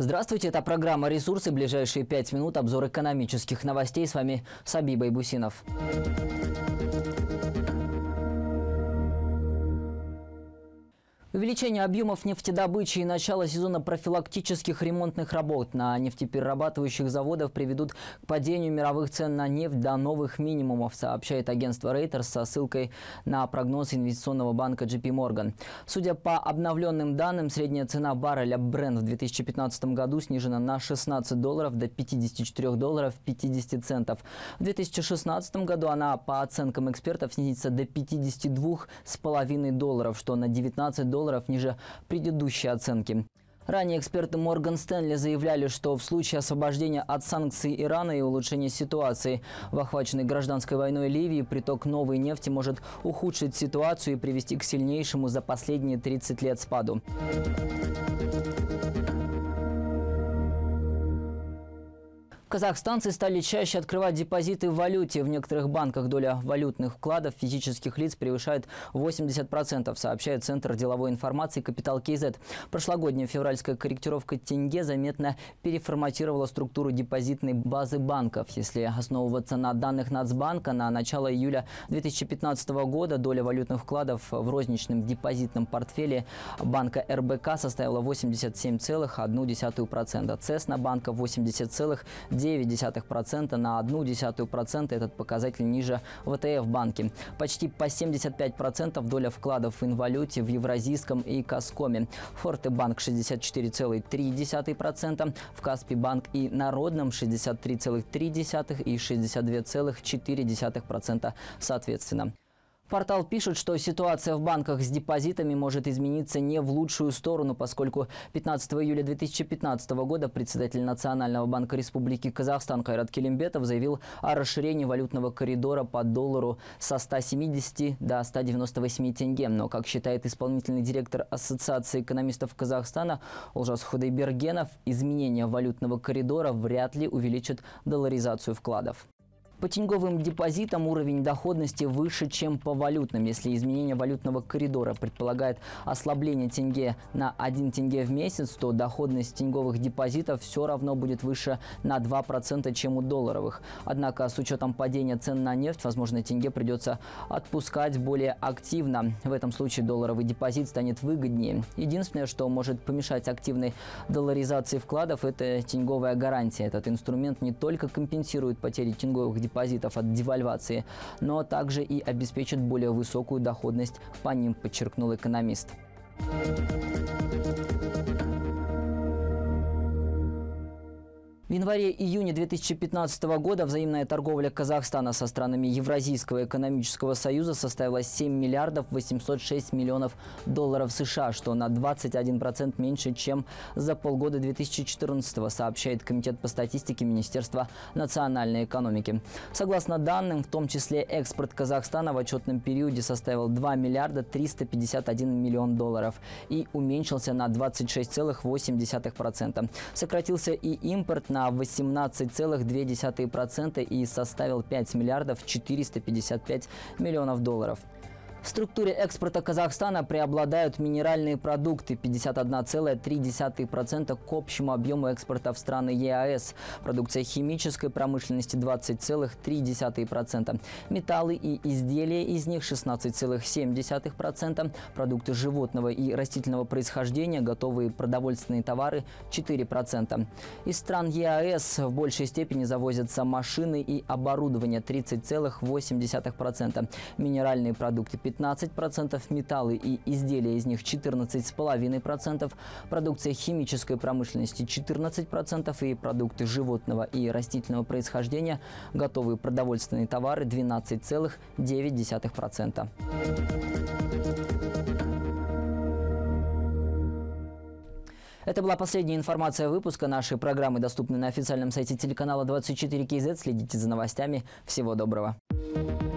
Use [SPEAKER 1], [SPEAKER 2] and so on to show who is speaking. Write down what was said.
[SPEAKER 1] Здравствуйте, это программа «Ресурсы». Ближайшие 5 минут обзор экономических новостей. С вами Саби Байбусинов. Увеличение объемов нефтедобычи и начало сезона профилактических ремонтных работ на нефтеперерабатывающих заводах приведут к падению мировых цен на нефть до новых минимумов, сообщает агентство Reuters со ссылкой на прогноз инвестиционного банка JP Morgan. Судя по обновленным данным, средняя цена барреля Brent в 2015 году снижена на $16 до $54.50. В 2016 году она, по оценкам экспертов, снизится до $52,5, что на $19 ниже предыдущей оценки. Ранее эксперты Морган Стэнли заявляли, что в случае освобождения от санкций Ирана и улучшения ситуации в охваченной гражданской войной Ливии приток новой нефти может ухудшить ситуацию и привести к сильнейшему за последние 30 лет спаду. Казахстанцы стали чаще открывать депозиты в валюте. В некоторых банках доля валютных вкладов физических лиц превышает 80%, сообщает Центр деловой информации «Капитал КЗ». Прошлогодняя февральская корректировка тенге заметно переформатировала структуру депозитной базы банков. Если основываться на данных Нацбанка, на начало июля 2015 года доля валютных вкладов в розничном депозитном портфеле банка РБК составила 87,1%. Цеснобанка 80,9%. На 0,1% этот показатель ниже ВТФ банке. Почти по 75% доля вкладов в инвалюте в Евразийском и Казкоме. Фортебанк 64,3%, в Каспийбанк и Народном 63,3% и 62,4% соответственно. Портал пишет, что ситуация в банках с депозитами может измениться не в лучшую сторону, поскольку 15 июля 2015 года председатель Национального банка Республики Казахстан Кайрат Келимбетов заявил о расширении валютного коридора по доллару со 170 до 198 тенге. Но, как считает исполнительный директор Ассоциации экономистов Казахстана Олжас Худайбергенов, изменение валютного коридора вряд ли увеличит долларизацию вкладов. По тенговым депозитам уровень доходности выше, чем по валютным. Если изменение валютного коридора предполагает ослабление тенге на 1 тенге в месяц, то доходность тенговых депозитов все равно будет выше на 2%, чем у долларовых. Однако с учетом падения цен на нефть, возможно, тенге придется отпускать более активно. В этом случае долларовый депозит станет выгоднее. Единственное, что может помешать активной долларизации вкладов, это тенговая гарантия. Этот инструмент не только компенсирует потери тенговых депозитов от девальвации, но также и обеспечит более высокую доходность по ним, подчеркнул экономист. В январе-июне 2015 года взаимная торговля Казахстана со странами Евразийского экономического союза составила 7 миллиардов 806 миллионов долларов США, что на 21% меньше, чем за полгода 2014, сообщает Комитет по статистике Министерства национальной экономики. Согласно данным, в том числе экспорт Казахстана в отчетном периоде составил 2 миллиарда 351 миллион долларов и уменьшился на 26,8%. Сократился и импорт на 18,2% и составил 5 миллиардов 455 миллионов долларов. В структуре экспорта Казахстана преобладают минеральные продукты – 51,3% к общему объему экспорта в страны ЕАЭС, продукция химической промышленности – 20,3%, металлы и изделия из них – 16,7%, продукты животного и растительного происхождения, готовые продовольственные товары – 4%. Из стран ЕАЭС в большей степени завозятся машины и оборудование – 30,8%, минеральные продукты – 15%, металлы и изделия из них 14,5%, продукция химической промышленности 14% и продукты животного и растительного происхождения, готовые продовольственные товары 12,9%. Это была последняя информация выпуска. Нашей программы доступны на официальном сайте телеканала 24 КЗ. Следите за новостями. Всего доброго.